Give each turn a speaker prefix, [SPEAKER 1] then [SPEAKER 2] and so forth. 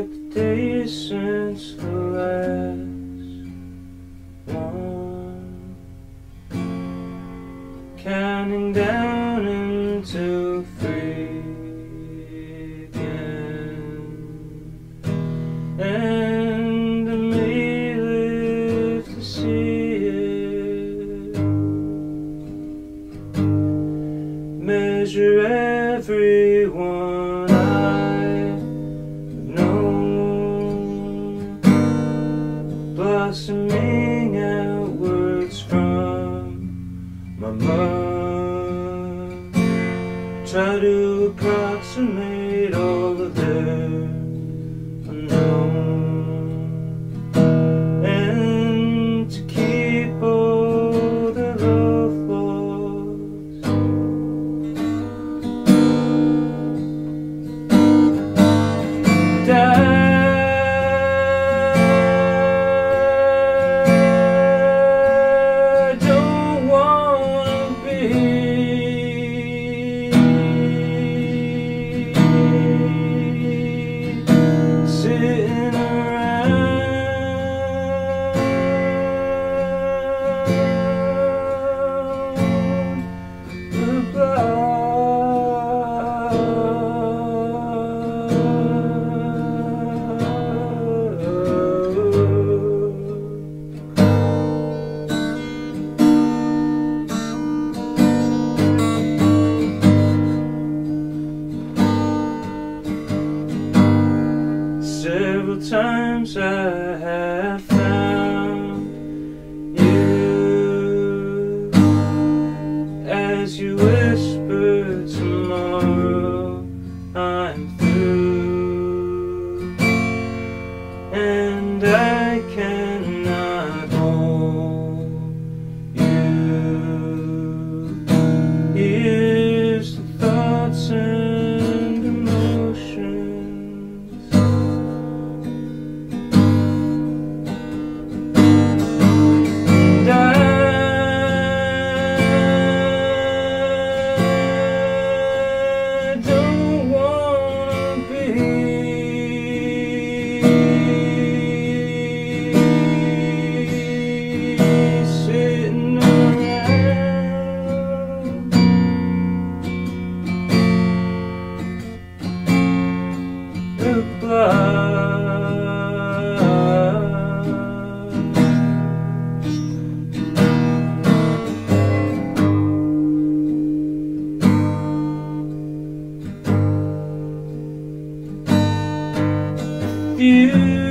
[SPEAKER 1] like the days since the last one, counting down into free again, and I may live to see it, measure everyone I've known, blossoming outwards from my mud, try to approximate all of their unknown, and to keep all their love lost. And I don't want to be sitting around the block. Several times I have found you as you whisper tomorrow I'm through, and I cannot hold you. Here's the thoughts and emotions, and I don't want to be sitting around the block. You